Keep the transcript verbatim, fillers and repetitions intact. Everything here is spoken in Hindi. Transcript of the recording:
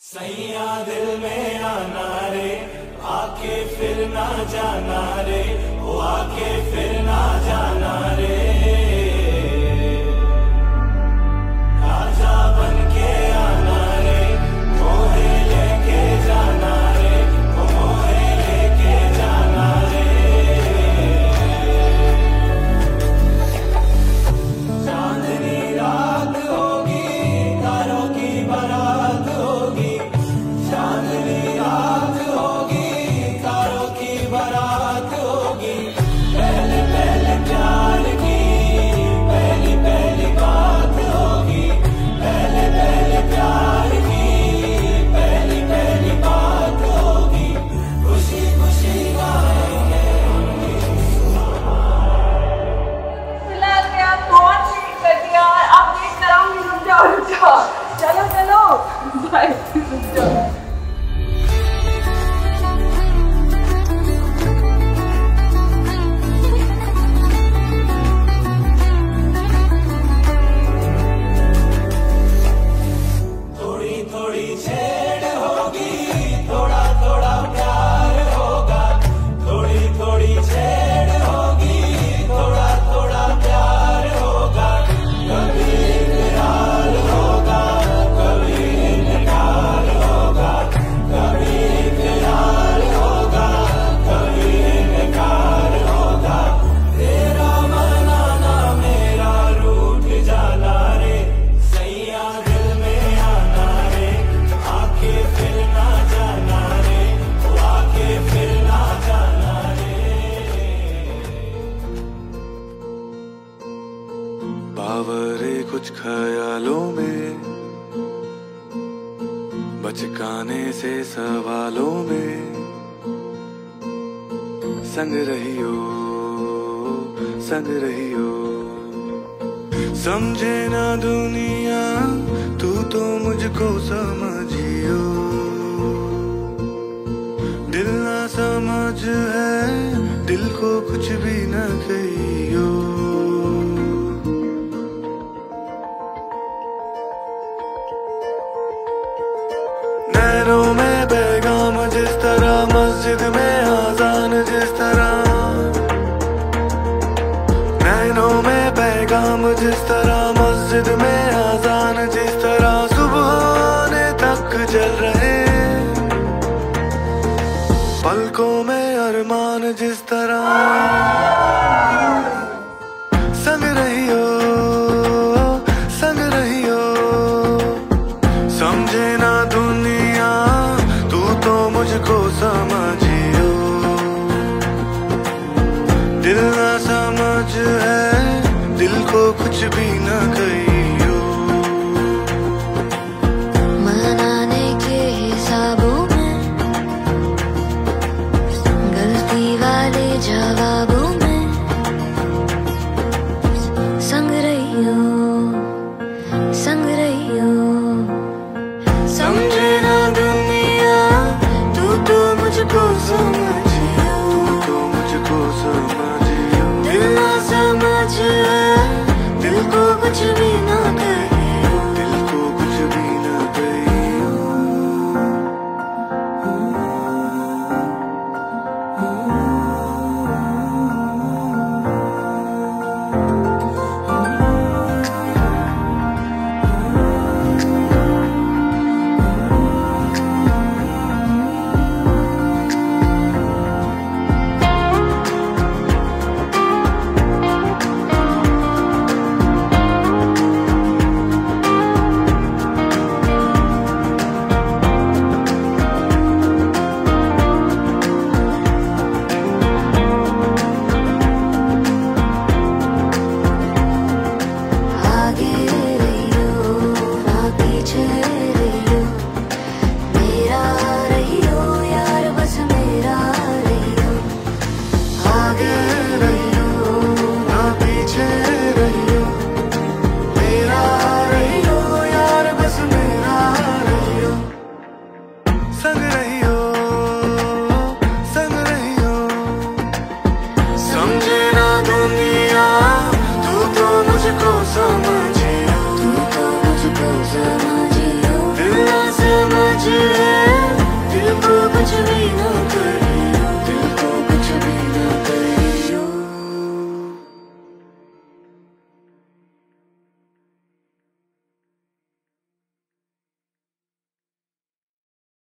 सैया दिल में आना रे, आके फिर ना जाना रे, वो आके फिर ना जाना रे। राजा बन के आना रे, मोहे लेके जाना रे, वो मोहे लेके जाना रे। चांदनी रात होगी, तारों की बारात होगी, चांदनी रात होगी, तारों की बारात होगी। पहले पहले प्यार की पहली पहली बात होगी, पहले पहले प्यार की पहली पहली बात होगी। खुशी खुशी गाएंगे। फिलहाल मैं आप बहुत ठीक कर दिया, आप देख कर आऊंगी। रुक जाओ रुक जाओ, चलो चलो बाय, रुक जाओ। थोड़ी थोड़ी छेड़ होगी, थोड़ा थोड़ा प्यार होगा, थोड़ी थोड़ी छेड़ होगी, थोड़ा थोड़ा प्यार होगा। कभी इकरार होगा, कभी इनकार होगा, कभी इकरार होगा, कभी इनकार होगा। तेरा मनाना मेरा रूठ जाना रे, सैया दिल में आना रे, आके फिर ना जाना रे, वो आके फिर ना जाना रे। बावरे कुछ ख्यालों में, बचकाने से सवालों में, संग रहियो संग रहियो। समझे ना दुनिया तू तो मुझको समझियो, दिल ना समझ है दिल को कुछ भी न कहियो। नैनों में पैगाम जिस तरह, मस्जिद में आजान जिस तरह, नैनों में पैगाम जिस तरह, मस्जिद में आजान जिस तरह, सुबह होने तक चल रहे, पलकों में अरमान जिस तरह। संग रहियो संग रहियो, समझे ना दुनिया तू तो मुझको समझियो, दिल ना समझ है दिल को कुछ भी न कहियो। मनाने के हिसाबों में, गलती वाले जवाबों में, संग रहियो संग रहियो। समझे ना दुनिया तू तो मुझको समझ